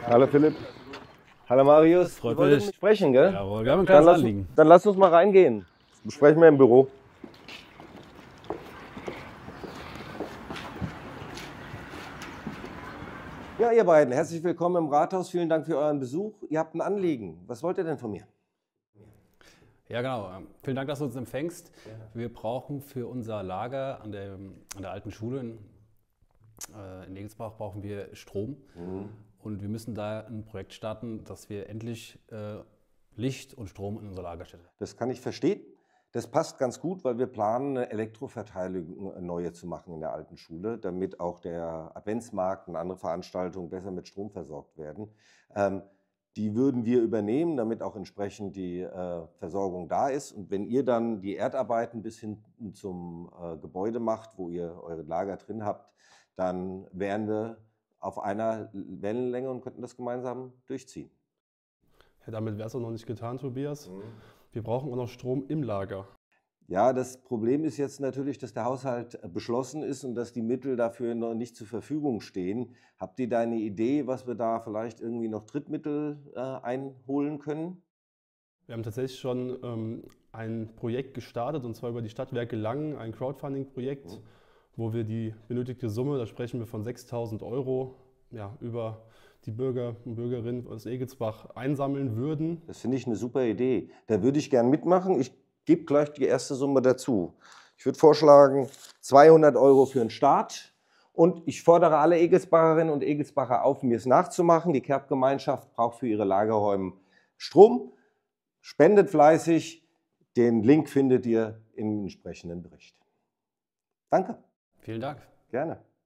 Hallo Philipp. Hallo Marius. Freut Wir wollten mich. mit sprechen, gell? Jawohl, wir haben ein kleines Anliegen. Dann lass uns mal reingehen. Das besprechen wir im Büro. Ja, ihr beiden, herzlich willkommen im Rathaus. Vielen Dank für euren Besuch. Ihr habt ein Anliegen. Was wollt ihr denn von mir? Ja, genau. Vielen Dank, dass du uns empfängst. Wir brauchen für unser Lager an der alten Schule in Egelsbach brauchen wir Strom. Und wir müssen da ein Projekt starten, dass wir endlich Licht und Strom in unser Lager stellen. Das kann ich verstehen. Das passt ganz gut, weil wir planen, eine Elektroverteilung neue zu machen in der alten Schule, damit auch der Adventsmarkt und andere Veranstaltungen besser mit Strom versorgt werden. Die würden wir übernehmen, damit auch entsprechend die Versorgung da ist. Und wenn ihr dann die Erdarbeiten bis hin zum Gebäude macht, wo ihr eure Lager drin habt, dann wären wir auf einer Wellenlänge und könnten das gemeinsam durchziehen. Ja, damit wäre es auch noch nicht getan, Tobias. Wir brauchen auch noch Strom im Lager. Ja, das Problem ist jetzt natürlich, dass der Haushalt beschlossen ist und dass die Mittel dafür noch nicht zur Verfügung stehen. Habt ihr da eine Idee, was wir da vielleicht irgendwie noch Drittmittel einholen können? Wir haben tatsächlich schon ein Projekt gestartet, und zwar über die Stadtwerke Langen, ein Crowdfunding-Projekt, wo wir die benötigte Summe, da sprechen wir von 6.000 Euro, ja, über die Bürger und Bürgerinnen aus Egelsbach einsammeln würden. Das finde ich eine super Idee. Da würde ich gern mitmachen. Ich gebe gleich die erste Summe dazu. Ich würde vorschlagen, 200 Euro für den Start. Und ich fordere alle Egelsbacherinnen und Egelsbacher auf, mir es nachzumachen. Die Kerbgemeinschaft braucht für ihre Lagerräume Strom. Spendet fleißig. Den Link findet ihr im entsprechenden Bericht. Danke. Vielen Dank. Gerne.